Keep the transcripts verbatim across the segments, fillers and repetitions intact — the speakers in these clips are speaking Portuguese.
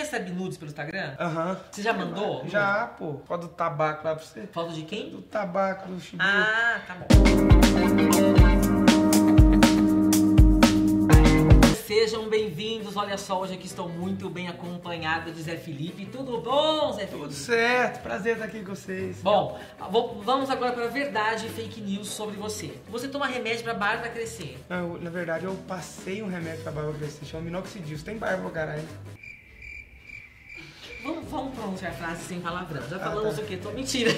recebe nudes pelo Instagram? Aham. Uhum. Você já mandou? Já, pô. Foto do tabaco lá pra você. Foto de quem? Do tabaco, do chibu. Ah, tá bom. Sejam bem-vindos, olha só, hoje aqui estou muito bem acompanhado de Zé Felipe. Tudo bom, Zé Felipe? Tudo certo, prazer estar aqui com vocês. Bom, vou, vamos agora para a verdade e fake news sobre você. Você toma remédio para barba crescer? Não, na verdade eu passei um remédio pra barba crescer, chama minoxidil. Você tem barba, caralho? Vamos, vamos pronunciar a frase sem palavrão. Já Ah, falamos tá. o quê? Tô mentira.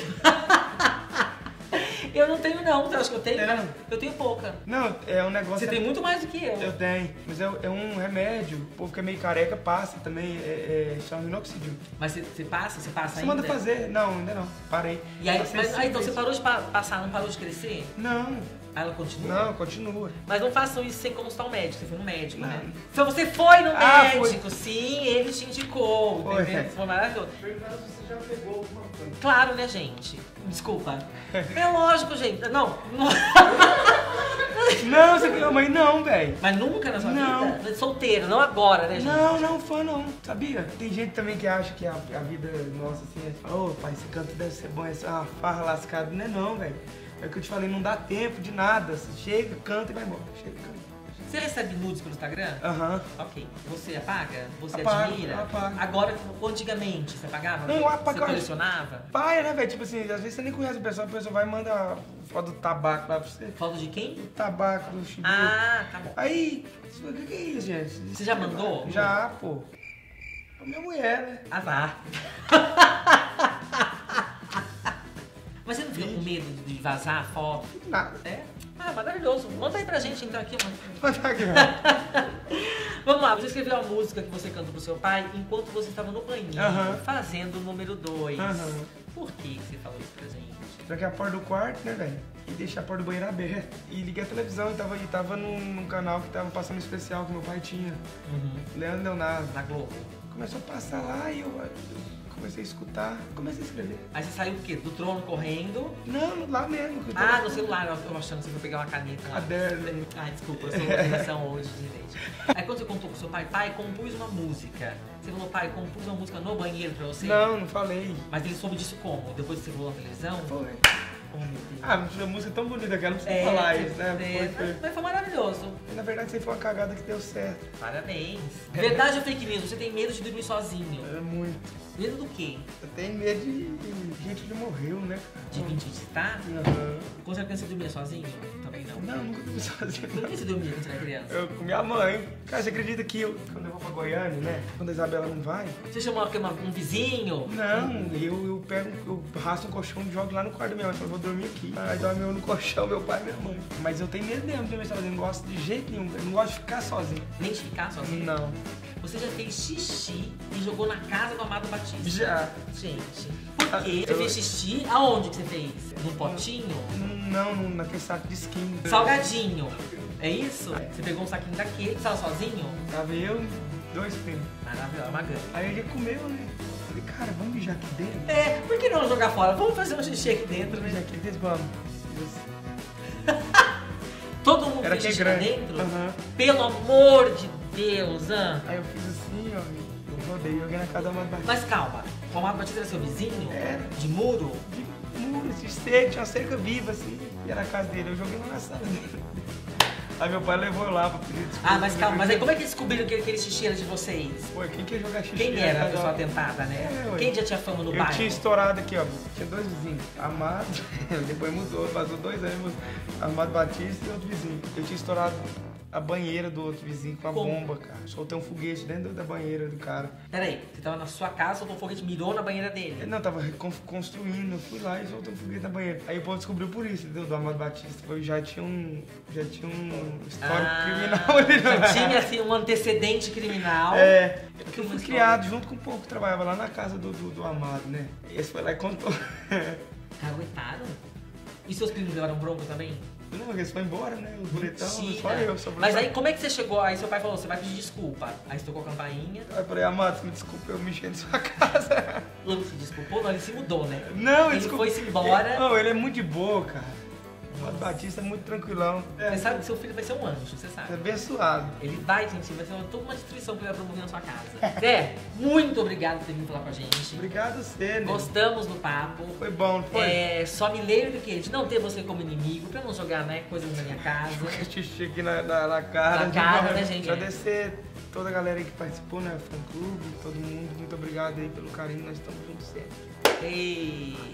Eu não tenho não, você acha que eu tenho? Tem não? Eu tenho pouca. Não, é um negócio... Você tem muito mais do que eu. Eu tenho, mas é, é um remédio, o povo que é meio careca passa também, é, é, chama minoxidil. Mas você, você passa? Você passa Você ainda? manda fazer? Não, ainda não, parei. E aí, Passei mas, cinco aí então vezes. você parou de pa passar, não parou de crescer? Não, Aí ela continua? não, continua. Mas não façam isso sem consultar o médico, você foi no médico, Não. né? Então você foi no Ah, médico, sim, ele te indicou, Foi. entendeu? Foi maravilhoso. Perguntaram se você já pegou alguma coisa. Claro, né, gente? Desculpa. É lógico, gente. Não, não... Não, você ganhou mãe não, velho. Mas nunca na sua Não. vida? Solteiro, não agora, né, gente? Não, não, fã não, sabia? Tem gente também que acha que a, a vida nossa assim é, ô oh, pai, esse canto deve ser bom, essa é uma farra lascada. Não é não, velho. É o que eu te falei, não dá tempo de nada. Você chega, canta e vai embora. Chega, canta. Você recebe nudes pelo Instagram? Aham. Ok. Você apaga? Você Apago, admira? apago. Agora, antigamente, você apagava? Não, apago. Você colecionava? Pai, né, velho? Tipo assim, às vezes você nem conhece a pessoa, a pessoa vai e manda foto do tabaco lá pra você. Foto de quem? Do tabaco, do chibu. Ah, tá bom. Aí, o que, que é isso, gente? Você já mandou? Já, pô. É minha mulher, né? Ah, tá. Mas você não fica com medo de vazar a foto? Nada. É? Ah, maravilhoso. Manda aí pra gente então aqui, mano. Manda aqui, Vamos lá, você escreveu a música que você canta pro seu pai enquanto você estava no banheiro, Aham. fazendo o número dois. Aham. Por que você falou isso pra gente? Tranquei a porta do quarto, né, velho? E deixei a porta do banheiro aberta. E liguei a televisão e tava, e tava num, num canal que tava passando um especial que meu pai tinha. Uhum. Leandro Leonardo. Na Globo. Começou a passar lá e eu, eu comecei a escutar, comecei a escrever. Aí você saiu do quê? Do trono correndo? Não, lá mesmo. que eu Ah, tava- no celular, eu achando que você foi pegar uma caneta lá. Caderno. Ah, desculpa, eu sou organização hoje, gente. Aí quando você contou pro seu pai, pai, compus uma música. Você falou, pai, compus uma música no banheiro pra você? Não, não falei. Mas ele soube disso como? Depois que você falou na televisão? Foi. Oh, meu Deus. Ah, a música é tão bonita que ela não precisa É, falar isso, né? é, Foi, foi. Mas foi maravilhoso. Na verdade, isso aí foi uma cagada que deu certo. Parabéns. Verdade ou fake news? Você tem medo de dormir sozinho? É muito. Medo do quê? Eu tenho medo de gente que morreu, né? De vir te visitar? Aham. Com certeza você dormia sozinho? Também não. Não, nunca dormi sozinho. Por que você dormia quando você era criança? Eu com minha mãe. Cara, você acredita que eu, quando eu vou pra Goiânia, né? Quando a Isabela não vai? Você chamou aqui uma- um vizinho? Não, eu, eu pego, eu raço um colchão e jogo lá no quarto da minha mãe. Eu falo, vou dormir aqui. Aí dorme eu no colchão, meu pai e minha mãe. Mas eu tenho medo mesmo de dormir sozinho. Não gosto de jeito nenhum. Eu não gosto de ficar sozinho. Nem de ficar sozinho? Não. Você já fez xixi e jogou na casa do Amado Batista? Já. Gente, por quê? Eu- Você fez xixi? Aonde que você fez? Num potinho? Não, não, naquele saco de skin. Salgadinho. É isso? Você pegou um saquinho daquele, você estava sozinho? Tava eu e dois primos. Maravilhoso, uma gangue. Aí ele comeu, né? Falei, cara, vamos mijar aqui dentro? É, por que não jogar fora? Vamos fazer um xixi aqui dentro, Vamos mijar né? aqui dentro, vamos. Todo mundo Era fez que é xixi lá grande. dentro? Aham. Pelo amor de Deus, An. Aí eu fiz assim, ó, eu rodei, joguei na casa da Amado Batista. Mas calma, o Amado Batista era seu vizinho? Era. De muro? De muro, de cerca, tinha uma cerca viva assim, e era a casa dele, eu joguei lá na sala dele. Aí meu pai levou eu lá pra pedir desculpa. Ah, mas calma, mas aí como é que descobriram que aquele xixi era de vocês? Pô, quem quer jogar xixi? Quem na era a casa pessoa da- tentada, né? É, ué. Quem já tinha fama no Eu bairro? tinha estourado aqui, ó. Tinha dois vizinhos. Amado, depois mudou, passou dois anos. Amado Batista e outro vizinho. Eu tinha estourado a banheira do outro vizinho com a Como? bomba, cara. Soltei um foguete dentro da banheira do cara. Peraí, você tava na sua casa, soltou um foguete, mirou na banheira Ele dele. não, tava recon- construindo, eu fui lá e soltei um foguete na banheira. Aí o povo descobriu por isso, entendeu? Do Amado Batista. Eu já tinha um. Já tinha um histórico Ah, criminal ali, já tinha assim um antecedente criminal. É, Que porque eu uma fui história. criado junto com o povo que trabalhava lá na casa do, do, do Amado, né? Esse foi lá e contou. Aguentaram? E seus primos levaram bronca também? Não, eles foram embora, né? Os bonitão, Mentira. só eu. Só Mas aí como é que você chegou? Aí seu pai falou, você vai pedir desculpa. Aí você tocou a campainha. Aí eu falei, Amado, me desculpa, eu mexi em sua casa. Ele se desculpou? Não, ele se mudou, né? Não, Ele desculpa. foi-se embora. Ele, não, ele é muito de boa, cara. Rod Batista é muito tranquilão. Você sabe que seu filho vai ser um anjo, você sabe. É abençoado. Ele vai, gente, vai ser uma, toda uma destruição que ele vai promover na sua casa. Zé, muito obrigado por ter vindo falar com a gente. Obrigado a você, né? Gostamos do papo. Foi bom, não foi? É, só me lembre que de não ter você como inimigo, pra não jogar, né, coisas na minha casa. Xixi aqui na, na, na cara. Na cara, de... né, gente? Agradecer toda a galera aí que participou, né? Fã clube, todo mundo. Muito obrigado aí pelo carinho. Nós estamos juntos sempre. Ei.